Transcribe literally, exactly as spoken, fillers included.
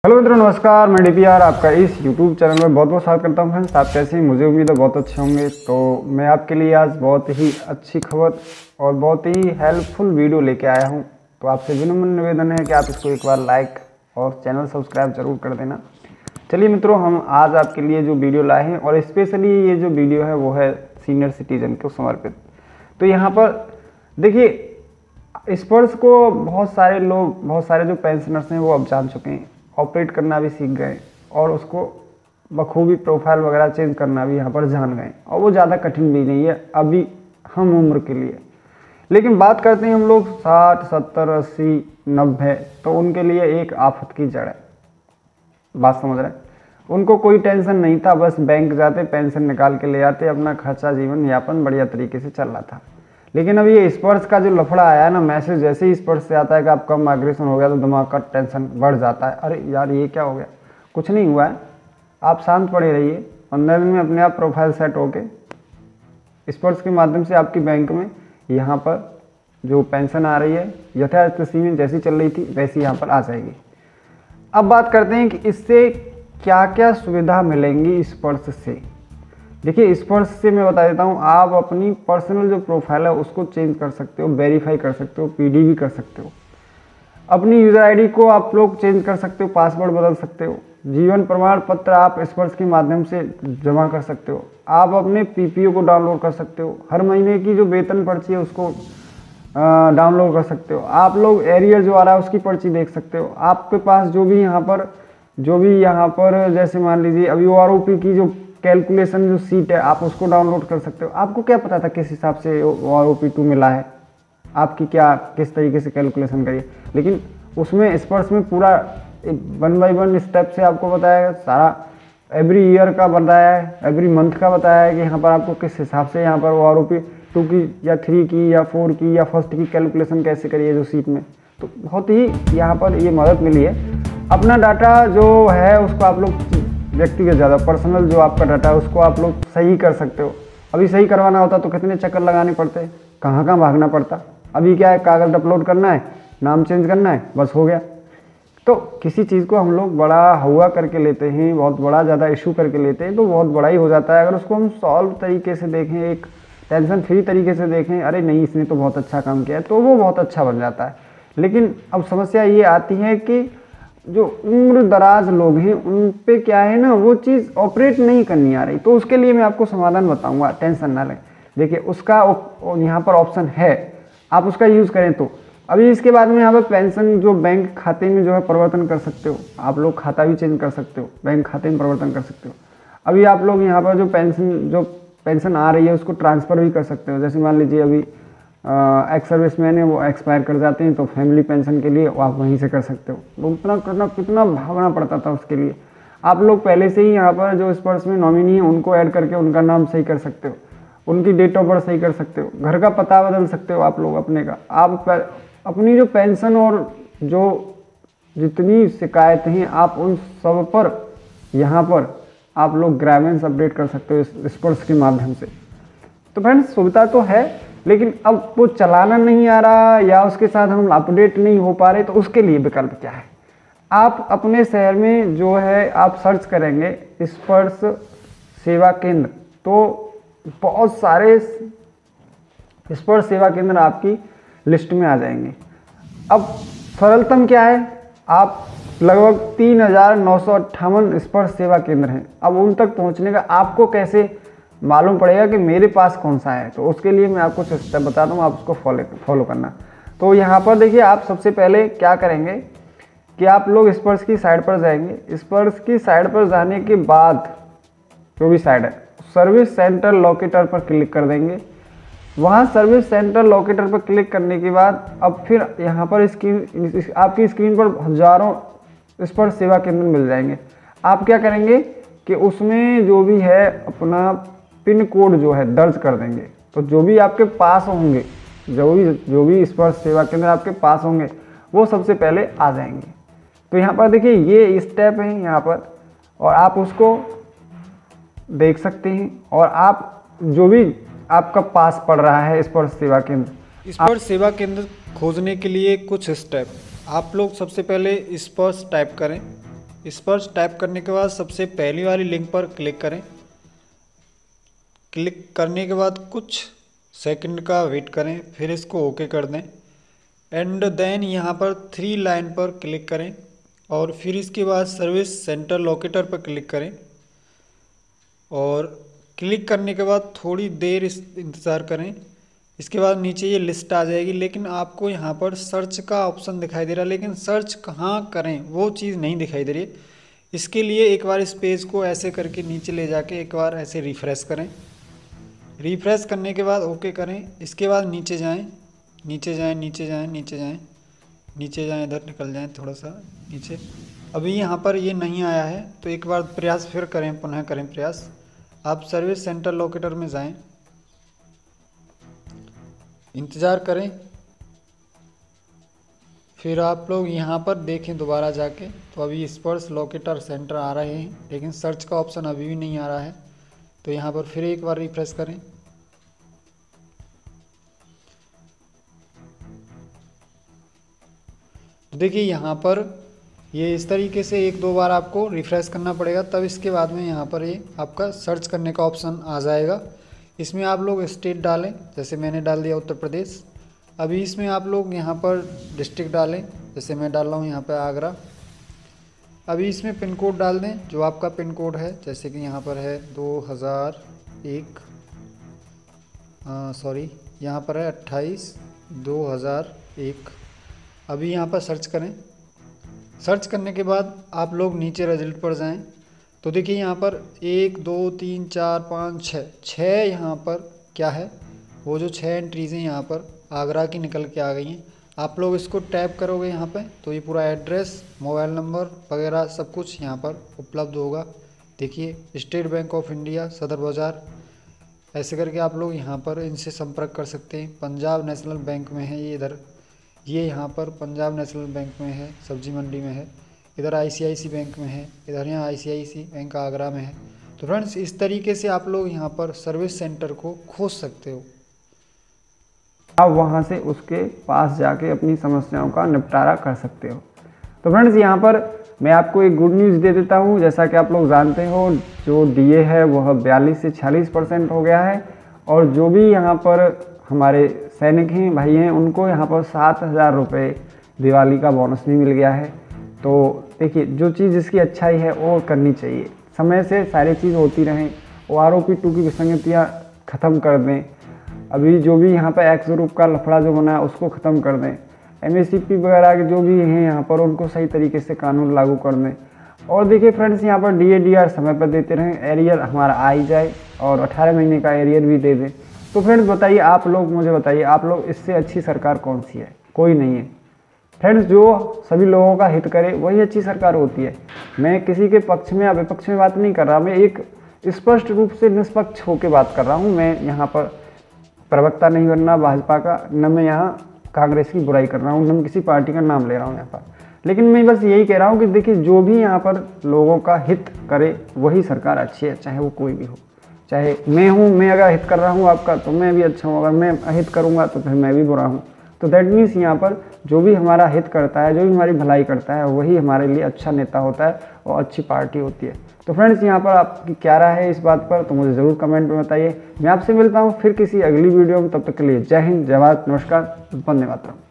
Hello मित्रों, नमस्कार। मैं डीपीआर आपका इस यूट्यूब चैनल में बहुत बहुत स्वागत करता हूं। फ्रेंड्स, आप कैसे हैं? मुझे उम्मीद है बहुत अच्छे होंगे। तो मैं आपके लिए आज बहुत ही अच्छी खबर और बहुत ही हेल्पफुल वीडियो लेके आया हूं। तो आपसे विनम्र निवेदन है कि आप इसको एक बार लाइक और चैनल सब्सक्राइब जरूर कर देना। चलिए मित्रों, हम आज आपके लिए जो वीडियो लाए हैं और स्पेशली ये जो वीडियो है वो है सीनियर सिटीजन को समर्पित। तो यहाँ पर देखिए, स्पर्श को बहुत सारे लोग, बहुत सारे जो पेंशनर्स हैं वो अब जान चुके हैं, ऑपरेट करना भी सीख गए और उसको बखूबी प्रोफाइल वगैरह चेंज करना भी यहाँ पर जान गए। और वो ज़्यादा कठिन भी नहीं है अभी हम उम्र के लिए। लेकिन बात करते हैं हम लोग साठ सत्तर अस्सी नब्बे, तो उनके लिए एक आफत की जड़ है। बात समझ रहे हैं? उनको कोई टेंशन नहीं था, बस बैंक जाते, पेंशन निकाल के ले आते, अपना खर्चा जीवन यापन बढ़िया तरीके से चल रहा था। लेकिन अब ये स्पर्श का जो लफड़ा आया ना, मैसेज जैसे ही स्पर्श से आता है कि आपका माइग्रेशन हो गया, तो दिमाग का टेंशन बढ़ जाता है। अरे यार, ये क्या हो गया? कुछ नहीं हुआ है, आप शांत पड़े रहिए। पंद्रह दिन में अपने आप प्रोफाइल सेट होके स्पर्श के माध्यम से आपकी बैंक में यहाँ पर जो पेंशन आ रही है यथास्थिति में जैसी चल रही थी वैसी यहाँ पर आ जाएगी। अब बात करते हैं कि इससे क्या क्या सुविधा मिलेंगी स्पर्श से। देखिए, स्पर्श से मैं बता देता हूँ, आप अपनी पर्सनल जो प्रोफाइल है उसको चेंज कर सकते हो, वेरीफाई कर सकते हो, पीडी भी कर सकते हो। अपनी यूज़र आईडी को आप लोग चेंज कर सकते हो, पासवर्ड बदल सकते हो। जीवन प्रमाण पत्र आप स्पर्श के माध्यम से जमा कर सकते हो। आप अपने पीपीओ को डाउनलोड कर सकते हो। हर महीने की जो वेतन पर्ची है उसको डाउनलोड कर सकते हो। आप लोग एरियर जो आ रहा है उसकी पर्ची देख सकते हो। आपके पास जो भी यहाँ पर जो भी यहाँ पर जैसे मान लीजिए अभी ओ आर ओ पी की जो कैलकुलेशन जो सीट है आप उसको डाउनलोड कर सकते हो। आपको क्या पता था किस हिसाब से O R O P two मिला है, आपकी क्या किस तरीके से कैलकुलेशन करिए। लेकिन उसमें स्पर्श में पूरा वन बाई वन स्टेप से आपको बताया, सारा एवरी ईयर का बताया है, एवरी मंथ का बताया है कि यहाँ पर आपको किस हिसाब से यहाँ पर O R O P two की या थ्री की या फोर की या फर्स्ट की कैलकुलेशन कैसे करिए जो सीट में। तो बहुत ही यहाँ पर ये मदद मिली है। अपना डाटा जो है उसको आप लोग व्यक्तिगत ज़्यादा पर्सनल जो आपका डाटा है उसको आप लोग सही कर सकते हो। अभी सही करवाना होता तो कितने चक्कर लगाने पड़ते, कहाँ कहाँ भागना पड़ता। अभी क्या है, कागज़ अपलोड करना है, नाम चेंज करना है, बस हो गया। तो किसी चीज़ को हम लोग बड़ा हुआ करके लेते हैं, बहुत बड़ा ज़्यादा इशू करके लेते हैं, तो बहुत बड़ा ही हो जाता है। अगर उसको हम सॉल्व तरीके से देखें, एक टेंशन फ्री तरीके से देखें, अरे नहीं इसने तो बहुत अच्छा काम किया है, तो वो बहुत अच्छा बन जाता है। लेकिन अब समस्या ये आती है कि जो उम्र दराज लोग हैं उन पे क्या है ना, वो चीज़ ऑपरेट नहीं करनी आ रही। तो उसके लिए मैं आपको समाधान बताऊंगा, टेंशन ना लें। देखिए, उसका यहाँ पर ऑप्शन है, आप उसका यूज़ करें। तो अभी इसके बाद में यहाँ पर पेंशन जो बैंक खाते में जो है परिवर्तन कर सकते हो। आप लोग खाता भी चेंज कर सकते हो, बैंक खाते में परिवर्तन कर सकते हो। अभी आप लोग यहाँ पर जो पेंशन जो पेंशन आ रही है उसको ट्रांसफ़र भी कर सकते हो। जैसे मान लीजिए अभी एक्स सर्विस मैन है, वो एक्सपायर कर जाते हैं, तो फैमिली पेंशन के लिए आप वहीं से कर सकते हो। तो उतना करना कितना भागना पड़ता था उसके लिए। आप लोग पहले से ही यहाँ पर जो स्पर्श में नॉमिनी है उनको ऐड करके उनका नाम सही कर सकते हो, उनकी डेट ऑफ बर्थ सही कर सकते हो, घर का पता बदल सकते हो आप लोग अपने का। आप अपनी जो पेंशन और जो जितनी शिकायतें हैं आप उन सब पर यहाँ पर आप लोग ग्रामेंस अपडेट कर सकते हो स्पर्श के माध्यम से। तो फ्रेंड्स, सुविधा तो है, लेकिन अब वो चलाना नहीं आ रहा या उसके साथ हम अपडेट नहीं हो पा रहे, तो उसके लिए विकल्प क्या है? आप अपने शहर में जो है आप सर्च करेंगे स्पर्श सेवा केंद्र, तो बहुत सारे स्पर्श सेवा केंद्र आपकी लिस्ट में आ जाएंगे। अब सरलतम क्या है, आप लगभग तीन हजार नौ सौ अट्ठावन स्पर्श सेवा केंद्र हैं। अब उन तक पहुंचने का आपको कैसे मालूम पड़ेगा कि मेरे पास कौन सा है? तो उसके लिए मैं आपको स्टेप बताता हूँ, आप उसको फॉलो फॉलो करना। तो यहाँ पर देखिए, आप सबसे पहले क्या करेंगे कि आप लोग स्पर्श की साइड पर जाएंगे। स्पर्श की साइड पर जाने के बाद जो भी साइड है, सर्विस सेंटर लोकेटर पर क्लिक कर देंगे। वहाँ सर्विस सेंटर लोकेटर पर क्लिक करने के बाद अब फिर यहाँ पर स्क्रीन आपकी स्क्रीन पर हजारों स्पर्श सेवा केंद्र मिल जाएंगे। आप क्या करेंगे कि उसमें जो भी है अपना पिन कोड जो है दर्ज कर देंगे। तो जो भी आपके पास होंगे, जो भी जो भी स्पर्श सेवा केंद्र आपके पास होंगे, वो सबसे पहले आ जाएंगे। तो यहाँ पर देखिए, ये स्टेप है यहाँ पर, और आप उसको देख सकते हैं। और आप जो भी आपका पास पड़ रहा है स्पर्श सेवा केंद्र, स्पर्श सेवा केंद्र खोजने के लिए कुछ स्टेप। आप लोग सबसे पहले स्पर्श टाइप करें, इस पर टैप करने के बाद सबसे पहली वाली लिंक पर क्लिक करें। क्लिक करने के बाद कुछ सेकंड का वेट करें, फिर इसको ओके कर दें एंड देन यहाँ पर थ्री लाइन पर क्लिक करें और फिर इसके बाद सर्विस सेंटर लोकेटर पर क्लिक करें और क्लिक करने के बाद थोड़ी देर इंतज़ार करें। इसके बाद नीचे ये लिस्ट आ जाएगी, लेकिन आपको यहाँ पर सर्च का ऑप्शन दिखाई दे रहा है, लेकिन सर्च कहाँ करें वो चीज़ नहीं दिखाई दे रही है। इसके लिए एक बार इस पेज को ऐसे करके नीचे ले जाके एक बार ऐसे रिफ़्रेश करें। रिफ़्रेश करने के बाद ओके करें। इसके बाद नीचे जाएं, नीचे जाएं, नीचे जाएं, नीचे जाएं, नीचे जाएं, इधर निकल जाएं थोड़ा सा नीचे। अभी यहाँ पर ये नहीं आया है तो एक बार प्रयास फिर करें, पुनः करें प्रयास। आप सर्विस सेंटर लोकेटर में जाएं, इंतज़ार करें, फिर आप लोग यहाँ पर देखें दोबारा जाके तो अभी स्पर्श लोकेटर सेंटर आ रहे हैं, लेकिन सर्च का ऑप्शन अभी भी नहीं आ रहा है। तो यहाँ पर फिर एक बार रिफ्रेश करें। तो देखिए यहाँ पर ये इस तरीके से एक दो बार आपको रिफ्रेश करना पड़ेगा, तब इसके बाद में यहाँ पर ये आपका सर्च करने का ऑप्शन आ जाएगा। इसमें आप लोग स्टेट डालें, जैसे मैंने डाल दिया उत्तर प्रदेश। अभी इसमें आप लोग यहाँ पर डिस्ट्रिक्ट डालें, जैसे मैं डाल रहा हूँ यहाँ पर आगरा। अभी इसमें पिन कोड डाल दें जो आपका पिन कोड है, जैसे कि यहाँ पर है दो हज़ार एक, सॉरी यहाँ पर है अट्ठाईस दो हज़ार एक। अभी यहाँ पर सर्च करें। सर्च करने के बाद आप लोग नीचे रिजल्ट पर जाएं तो देखिए यहाँ पर एक दो तीन चार पाँच छः छः यहाँ पर क्या है, वो जो छः एंट्रीज़ हैं यहाँ पर आगरा की निकल के आ गई हैं। आप लोग इसको टैप करोगे यहाँ पे तो ये पूरा एड्रेस, मोबाइल नंबर वगैरह सब कुछ यहाँ पर उपलब्ध होगा। देखिए स्टेट बैंक ऑफ इंडिया सदर बाज़ार, ऐसे करके आप लोग यहाँ पर इनसे संपर्क कर सकते हैं। पंजाब नेशनल बैंक में है ये, इधर ये यहाँ पर पंजाब नेशनल बैंक में है, सब्जी मंडी में है, इधर आईसीआईसी बैंक में है, इधर यहाँ आईसीआईसी बैंक आगरा में है। तो फ्रेंड्स इस तरीके से आप लोग यहाँ पर सर्विस सेंटर को खोज सकते हो। आप वहाँ से उसके पास जाके अपनी समस्याओं का निपटारा कर सकते हो। तो फ्रेंड्स यहाँ पर मैं आपको एक गुड न्यूज़ दे देता हूँ। जैसा कि आप लोग जानते हो जो डीए है वह बयालीस से छियालीस परसेंट हो गया है और जो भी यहाँ पर हमारे सैनिक हैं भाई हैं उनको यहाँ पर सात हज़ार रुपये दिवाली का बोनस भी मिल गया है। तो देखिए जो चीज़ जिसकी अच्छाई है वो करनी चाहिए, समय से सारी चीज़ होती रहें। वो आर ओ पी टू की विसंगतियाँ ख़त्म कर दें। अभी जो भी यहाँ पर एक्स ग्रुप का लफड़ा जो बना है उसको ख़त्म कर दें। एम एस सी पी वगैरह के जो भी हैं यहाँ पर उनको सही तरीके से कानून लागू कर दें। और देखिए फ्रेंड्स यहाँ पर डी ए डी आर समय पर देते रहें, एरियर हमारा आ ही जाए और अठारह महीने का एरियर भी दे दें। तो फ्रेंड्स बताइए आप लोग, मुझे बताइए आप लोग इससे अच्छी सरकार कौन सी है? कोई नहीं है फ्रेंड्स। जो सभी लोगों का हित करे वही अच्छी सरकार होती है। मैं किसी के पक्ष में या विपक्ष में बात नहीं कर रहा, मैं एक स्पष्ट रूप से निष्पक्ष होकर बात कर रहा हूँ। मैं यहाँ पर प्रवक्ता नहीं बनना भाजपा का, न मैं यहाँ कांग्रेस की बुराई कर रहा हूँ, न मैं किसी पार्टी का नाम ले रहा हूँ यहाँ पर। लेकिन मैं बस यही कह रहा हूँ कि देखिए जो भी यहाँ पर लोगों का हित करे वही सरकार अच्छी है, चाहे वो कोई भी हो। चाहे मैं हूँ, मैं अगर हित कर रहा हूँ आपका तो मैं भी अच्छा हूँ, अगर मैं अहित करूँगा तो फिर मैं भी बुरा हूँ। तो दैट मीन्स यहाँ पर जो भी हमारा हित करता है, जो भी हमारी भलाई करता है वही हमारे लिए अच्छा नेता होता है और अच्छी पार्टी होती है। तो फ्रेंड्स यहाँ पर आपकी क्या राय है इस बात पर तो मुझे ज़रूर कमेंट में बताइए। मैं आपसे मिलता हूँ फिर किसी अगली वीडियो में, तब तक के लिए जय हिंद, जय भारत, नमस्कार, वंदे मातरम।